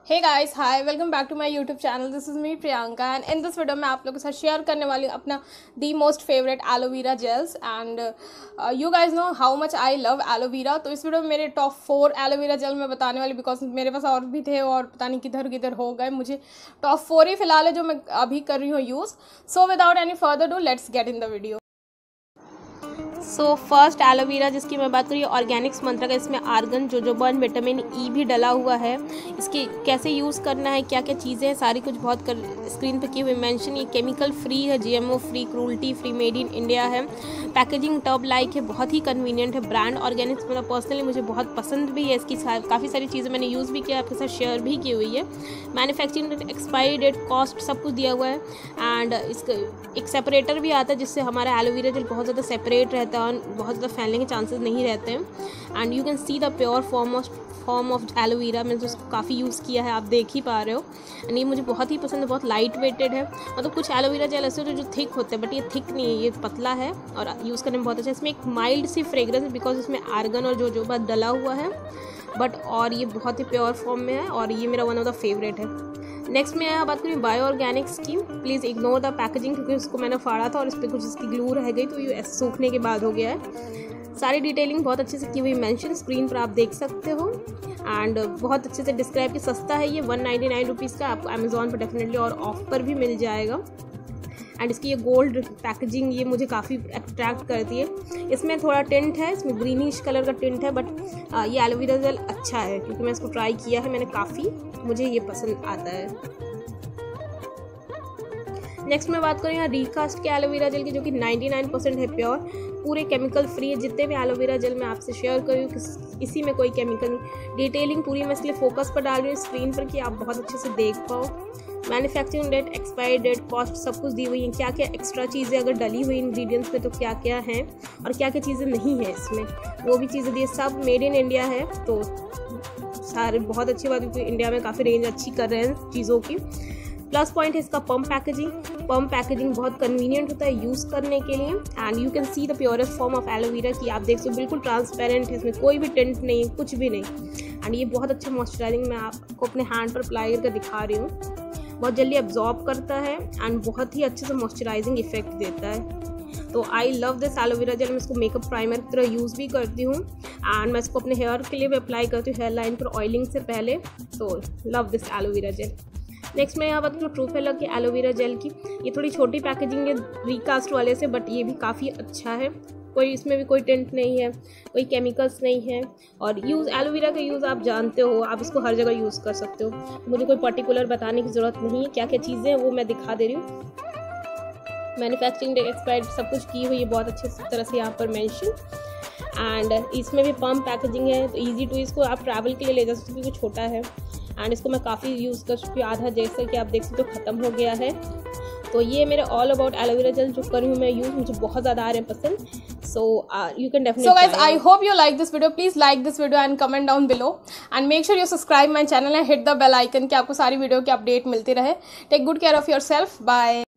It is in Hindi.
Hey guys, hi, welcome back to my YouTube channel. This is me Priyanka and in this video मैं आप लोगों के साथ शेयर करने वाली हूँ अपना the most favourite aloe vera gels. And you guys know how much I love aloe vera. तो इस वीडियो में मेरे टॉप 4 एलोवेरा जेल मैं बताने वाली, बिकॉज मेरे पास और भी थे और पता नहीं किधर किधर हो गए। मुझे टॉप 4 ही फिलहाल है जो मैं अभी कर रही हूँ use. So without any further do let's get in the video. So first aloe vera जिसकी मैं बात करूँ ऑर्गेनिक्स मंत्रा का, इसमें आर्गन, जोजोबा, विटामिन ई भी डला हुआ है। इसके कैसे यूज़ करना है, क्या क्या चीज़ें हैं, सारी कुछ बहुत स्क्रीन पे किए हुए मेंशन। ये केमिकल फ्री है, GMO free, cruelty free, made in India है। पैकेजिंग टब लाइक है, बहुत ही कन्वीनियंट है। ब्रांड ऑर्गेनिक्स मतलब पर्सनली मुझे बहुत पसंद भी है। इसकी काफ़ी सारी चीज़ें मैंने यूज़ भी किया, आपके साथ शेयर भी की हुई है। Manufacturing date, expiry date, cost सब कुछ दिया हुआ है। एंड इसका एक सेपरेटर भी आता है जिससे हमारा एलोवेरा जेल बहुत ज़्यादा सेपरेट रहता है और बहुत ज़्यादा फैलने के चांसेस नहीं रहते हैं। And you can see the pure form of aloe vera. मैंने तो उसको काफ़ी यूज़ किया है, आप देख ही पा रहे हो। एंड ये मुझे बहुत ही पसंद है, बहुत लाइट वेटेड है। मतलब कुछ एलोवेरा जेल ऐसे होते हैं जो थिक होते हैं, बट ये थिक नहीं है, ये पतला है और यूज़ करने में बहुत अच्छा है। इसमें एक माइल्ड सी फ्रेग्रेंस है बिकॉज इसमें आर्गन और जोजोबा डला हुआ है, बट और ये बहुत ही प्योर फॉर्म में है और ये मेरा वन ऑफ द फेवरेट है। नेक्स्ट में यहाँ बात करूँ बायो ऑर्गेनिक्स की। प्लीज़ इग्नोर द पैकेजिंग क्योंकि उसको मैंने फाड़ा था और इस पर कुछ इसकी ग्लू रह गई, तो ये सूखने के बाद हो गया है। सारी डिटेलिंग बहुत अच्छे से की हुई मेंशन स्क्रीन पर आप देख सकते हो। एंड बहुत अच्छे से डिस्क्राइब की, सस्ता है ये 199 रुपीज़ का, आपको अमेजोन पर डेफिनेटली और ऑफ पर भी मिल जाएगा। एंड इसकी ये गोल्ड पैकेजिंग ये मुझे काफ़ी अट्रैक्ट करती है। इसमें थोड़ा टिंट है, इसमें ग्रीनिश कलर का टिंट है, बट ये एलोवेरा जेल अच्छा है क्योंकि मैं इसको ट्राई किया है मैंने, काफ़ी मुझे ये पसंद आता है। नेक्स्ट मैं बात करूँ यहाँ रिकास्ट के एलोवेरा जेल की, जो कि 99% है प्योर, पूरे केमिकल फ्री है। जितने भी एलोवेरा जेल मैं आपसे शेयर करूँ इसी में कोई केमिकल नहीं। डिटेलिंग पूरी मैं इसलिए फोकस पर डाल रही हूँ स्क्रीन पर कि आप बहुत अच्छे से देख पाओ। Manufacturing date, expiry date, cost सब कुछ दी हुई है। क्या क्या एक्स्ट्रा चीज़ें अगर डली हुई इंग्रेडिएंट्स पे तो क्या क्या हैं और क्या क्या चीज़ें नहीं हैं इसमें, वो भी चीज़ें दी है। सब मेड इन इंडिया है, तो सारे बहुत अच्छी बात है, इंडिया में काफ़ी रेंज अच्छी कर रहे हैं चीज़ों की। प्लस पॉइंट है इसका पम्प पैकेजिंग बहुत कन्वीनियंट होता है यूज़ करने के लिए। And you can see the purest form of aloe vera की, आप देख सकते हो बिल्कुल ट्रांसपेरेंट है, इसमें कोई भी टिंट नहीं, कुछ भी नहीं। एंड ये बहुत अच्छा मॉइस्चराइजिंग मैं आपको अपने हैंड पर अप्लाई करके दिखा रही हूँ, बहुत जल्दी एब्जॉर्ब करता है एंड बहुत ही अच्छे से मॉइस्चराइजिंग इफेक्ट देता है। तो I love this aloe vera gel. मैं इसको मेकअप प्राइमर की तरह यूज़ भी करती हूँ एंड मैं इसको अपने हेयर के लिए भी अप्लाई करती हूँ, हेयर लाइन पर ऑयलिंग से पहले। तो love this aloe vera gel. Next मैं यहाँ बात करूँ ट्रूफेलर के एलोवेरा जेल की। ये थोड़ी छोटी पैकेजिंग है रिकास्ट वाले से, बट ये भी काफ़ी अच्छा है। कोई इसमें भी कोई टेंट नहीं है, कोई केमिकल्स नहीं है। और एलोवेरा का यूज़ आप जानते हो, आप इसको हर जगह यूज़ कर सकते हो। मुझे कोई पर्टिकुलर बताने की ज़रूरत नहीं है, क्या क्या चीज़ें हैं वो मैं दिखा दे रही हूँ। मैन्युफैक्चरिंग डेट, एक्सपायर्ड सब कुछ की हुई है बहुत अच्छे तरह से यहाँ पर मेंशन। एंड इसमें भी पम्प पैकेजिंग है, तो ईजी टू, इसको आप ट्रैवल के लिए ले जा सकते हो क्योंकि छोटा है। एंड इसको मैं काफ़ी यूज़ कर चुकी हूँ, आधा जैसे कि आप देख सकते हो ख़त्म हो गया है। तो ये मेरे ऑल अबाउट एलोवेरा जेल जो कर रही हूँ मैं यूज़, मुझे बहुत ज़्यादा आ रहे हैं पसंद। So you can definitely. So guys, I hope you like this video. Please like this video and comment down below. And make sure you subscribe my channel and hit the bell icon कि आपको सारी वीडियो की अपडेट मिलती रहे. Take good care of yourself. Bye.